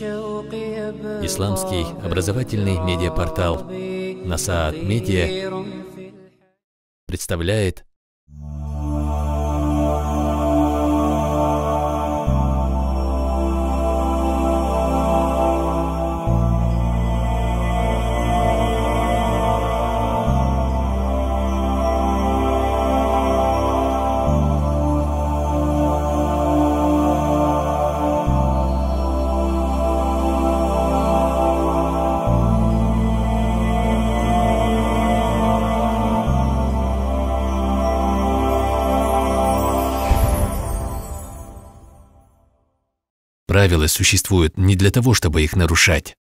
Исламский образовательный медиапортал Насаат Медиа представляет правила существуют не для того, чтобы их нарушать.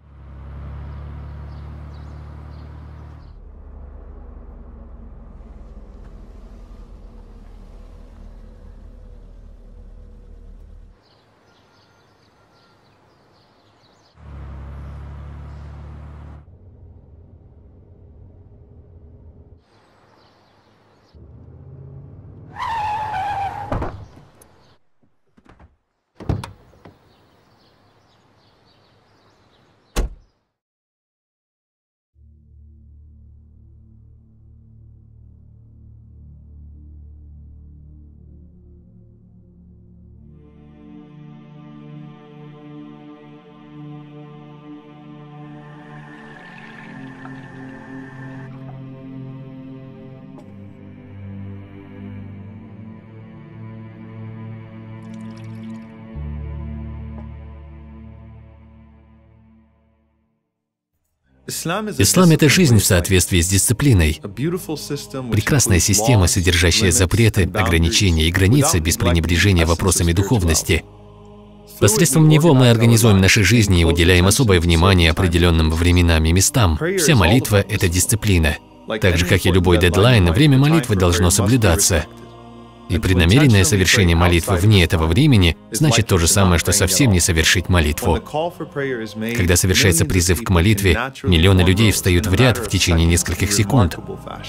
Ислам – это жизнь в соответствии с дисциплиной. Прекрасная система, содержащая запреты, ограничения и границы без пренебрежения вопросами духовности. Посредством него мы организуем наши жизни и уделяем особое внимание определенным временам и местам. Вся молитва – это дисциплина. Так же, как и любой дедлайн, время молитвы должно соблюдаться. И преднамеренное совершение молитвы вне этого времени значит то же самое, что совсем не совершить молитву. Когда совершается призыв к молитве, миллионы людей встают в ряд в течение нескольких секунд.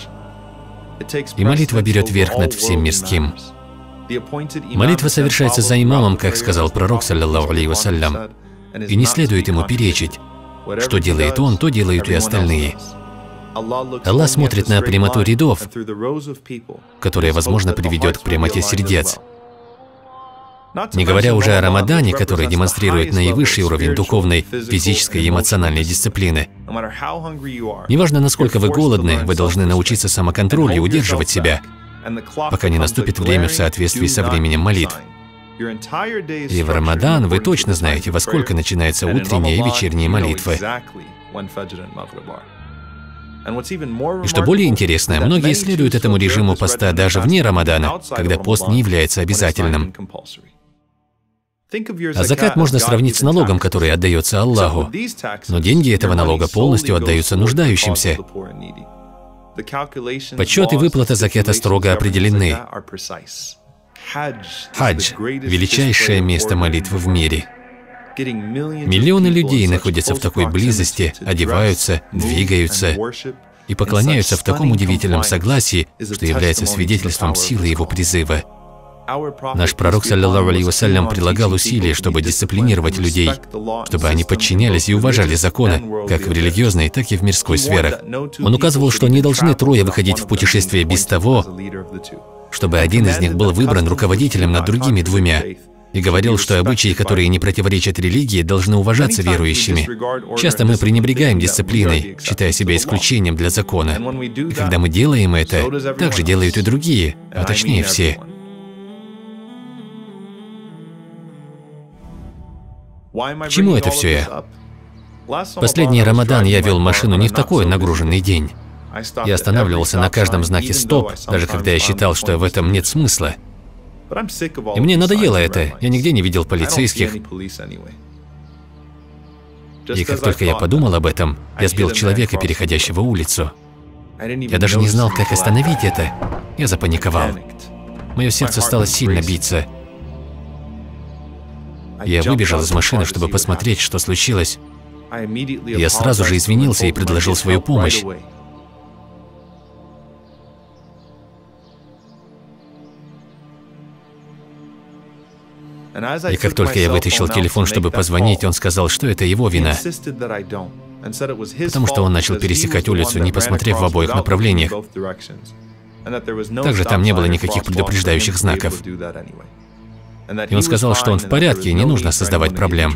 И молитва берет верх над всем мирским. Молитва совершается за имамом, как сказал пророк, саллаллаху алейхи вассалям, и не следует ему перечить. Что делает он, то делают и остальные. Аллах смотрит на прямоту рядов, которая, возможно, приведет к прямоте сердец. Не говоря уже о Рамадане, который демонстрирует наивысший уровень духовной, физической и эмоциональной дисциплины. Неважно, насколько вы голодны, вы должны научиться самоконтролю и удерживать себя, пока не наступит время в соответствии со временем молитв. И в Рамадан вы точно знаете, во сколько начинаются утренние и вечерние молитвы. И что более интересно, многие следуют этому режиму поста даже вне Рамадана, когда пост не является обязательным. А закат можно сравнить с налогом, который отдается Аллаху, но деньги этого налога полностью отдаются нуждающимся. Подсчет и выплата заката строго определены. Хадж – величайшее место молитвы в мире. Миллионы людей находятся в такой близости, одеваются, двигаются и поклоняются в таком удивительном согласии, что является свидетельством силы его призыва. Наш пророк, саллаллаху алейхи вассалям, прилагал усилия, чтобы дисциплинировать людей, чтобы они подчинялись и уважали законы, как в религиозной, так и в мирской сферах. Он указывал, что не должны трое выходить в путешествие без того, чтобы один из них был выбран руководителем над другими двумя. И говорил, что обычаи, которые не противоречат религии, должны уважаться верующими. Часто мы пренебрегаем дисциплиной, считая себя исключением для закона. И когда мы делаем это, так же делают и другие, а точнее все. К чему это все я? Последний Рамадан я вел машину не в такой нагруженный день. Я останавливался на каждом знаке «стоп», даже когда я считал, что в этом нет смысла. И мне надоело это, я нигде не видел полицейских. И как только я подумал об этом, я сбил человека, переходящего улицу. Я даже не знал, как остановить это. Я запаниковал. Мое сердце стало сильно биться. Я выбежал из машины, чтобы посмотреть, что случилось. Я сразу же извинился и предложил свою помощь. И как только я вытащил телефон, чтобы позвонить, он сказал, что это его вина, потому что он начал пересекать улицу, не посмотрев в обоих направлениях. Также там не было никаких предупреждающих знаков. И он сказал, что он в порядке, не нужно создавать проблем.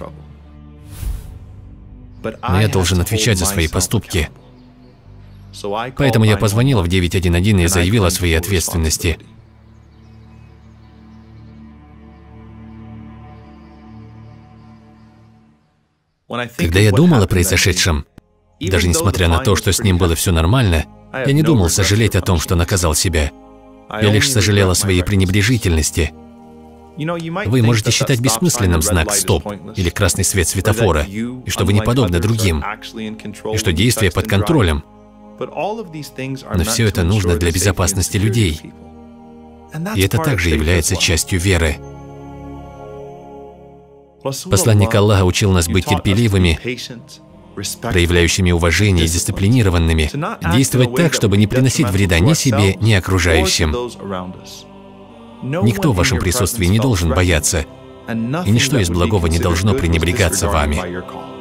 Но я должен отвечать за свои поступки. Поэтому я позвонил в 911 и заявил о своей ответственности. Когда я думал о произошедшем, даже несмотря на то, что с ним было все нормально, я не думал сожалеть о том, что наказал себя. Я лишь сожалел о своей пренебрежительности. Вы можете считать бессмысленным знак «стоп» или красный свет светофора, и что вы не подобны другим, и что действия под контролем. Но все это нужно для безопасности людей. И это также является частью веры. Посланник Аллаха учил нас быть терпеливыми, проявляющими уважение и дисциплинированными, действовать так, чтобы не приносить вреда ни себе, ни окружающим. Никто в вашем присутствии не должен бояться, и ничто из благого не должно пренебрегаться вами.